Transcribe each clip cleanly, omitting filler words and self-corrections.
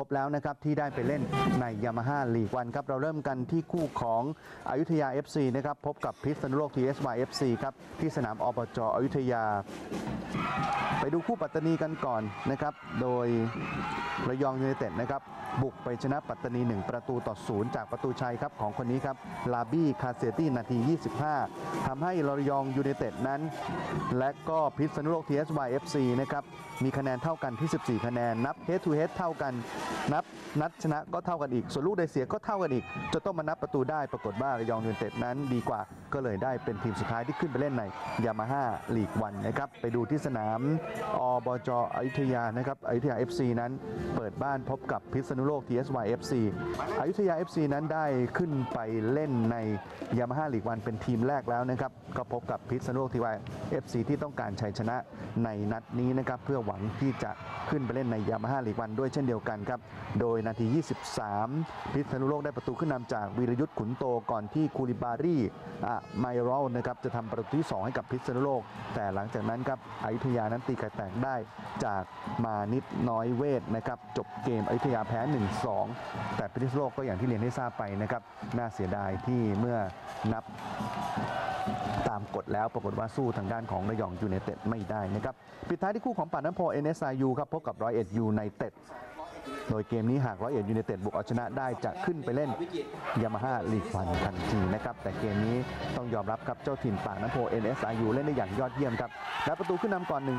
รบแล้วนะครับที่ได้ไปเล่นในยามาฮ่าลีกวันครับเราเริ่มกันที่คู่ของอยุธยา FC นะครับพบกับพิษณุโลก TSY FC ครับที่สนามอบจ.อยุธยาไปดูคู่ปัตตานีกันก่อนนะครับโดยระยองยูไนเต็ดนะครับบุกไปชนะปัตตานี1-0จากประตูชัยครับของคนนี้ครับลาบี้คาเซตี้นาที25ทำให้ระยองยูไนเต็ดนั้นและก็พิษณุโลก TSY FC นะครับมีคะแนนเท่ากันที่14คะแนนนับ head to head เท่ากันนัดชนะก็เท่ากันอีกส่วนลูกได้เสียก็เท่ากันอีกจะต้องมานับประตูได้ปรากฏว่าระยองยูไนเต็ดนั้นดีกว่าก็เลยได้เป็นทีมสุดท้ายที่ขึ้นไปเล่นในยามาฮ่าลีกวันนะครับไปดูที่สนามอบจ.อยุธยานะครับอยุธยา FC นั้นเปิดบ้านพบกับพิษณุโลก TSY FC อยุธยา FC นั้นได้ขึ้นไปเล่นในยามาฮ่าลีกวันเป็นทีมแรกแล้วนะครับก็พบกับพิษณุโลก TSY FC ที่ต้องการชัยชนะในนัดนี้นะครับเพื่อหวังที่จะขึ้นไปเล่นในยามาฮ่าลีกวันด้วยเช่นเดียวกันครับโดยนาที23พิษณุโลกได้ประตูขึ้นนำจากวีรยุทธ์ขุนโตก่อนที่คูลิบารีไมรอลนะครับจะทำประตูที่2ให้กับพิษณุโลกแต่หลังจากนั้นครับอยุธยานั้นตีไข่แตกได้จากมานิดน้อยเวทนะครับจบเกมอยุธยาแพ้ 1-2 แต่พิษณุโลกก็อย่างที่เรียนให้ทราบไปนะครับน่าเสียดายที่เมื่อนับตามกฎแล้วปรากฏว่าสู้ทางด้านของระยองยูไนเต็ดไม่ได้นะครับปิดท้ายที่คู่ของปากน้ำโพ NSIU ครับพบกับ101ยูไนเต็ดโดยเกมนี้หาก101ยูไนเต็ดบุกเอาชนะได้จะขึ้นไปเล่นยามาฮ่าลีกวันทันทีนะครับแต่เกมนี้ต้องยอมรับครับเจ้าถิ่นปากน้ำโพ NSIU เล่นได้อย่างยอดเยี่ยมครับและประตูขึ้นนำก่อน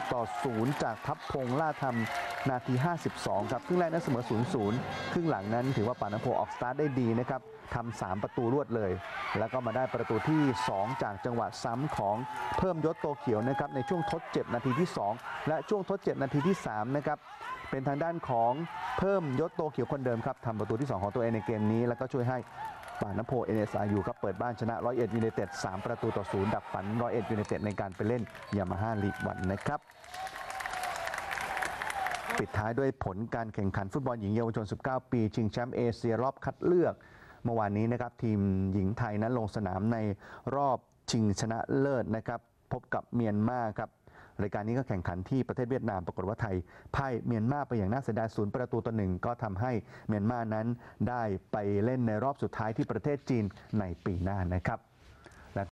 1-0จากทัพพงษ์ล่าธรรมนาที52ครับครึ่งแรกนั้นเสมอ 0-0 ครึ่งหลังนั้นถือว่าปากน้ำโพออกสตาร์ทได้ดีนะครับทำ3ประตูรวดเลยแล้วก็มาได้ประตูที่2จากจังหวะซ้ำของเพิ่มยศโตเขียวนะครับในช่วงทดเจ็บนาทีที่2และช่วงทดเจ็บนาทีที่3นะครับเป็นทางด้านของเพิ่มยศโตเขียวคนเดิมครับทำประตูที่2ของตัวเองในเกมนี้แล้วก็ช่วยให้ปากน้ำโพ NSIU ครับเปิดบ้านชนะ101ยูไนเต็ด3-0ดับฝัน101ยูไนเต็ดในการไปเล่นยามาฮ่าลีกวันนะครับปิดท้ายด้วยผลการแข่งขันฟุตบอลหญิงเยาวชน19ปีชิงแชมป์เอเชียรอบคัดเลือกเมื่อวานนี้นะครับทีมหญิงไทยนั้นลงสนามในรอบชิงชนะเลิศนะครับพบกับเมียนมาครับรายการนี้ก็แข่งขันที่ประเทศเวียดนามปรากฏว่าไทยพ่ายเมียนมาไปอย่างน่าเสียดาย0-1ก็ทำให้เมียนมานั้นได้ไปเล่นในรอบสุดท้ายที่ประเทศจีนในปีหน้านะครับ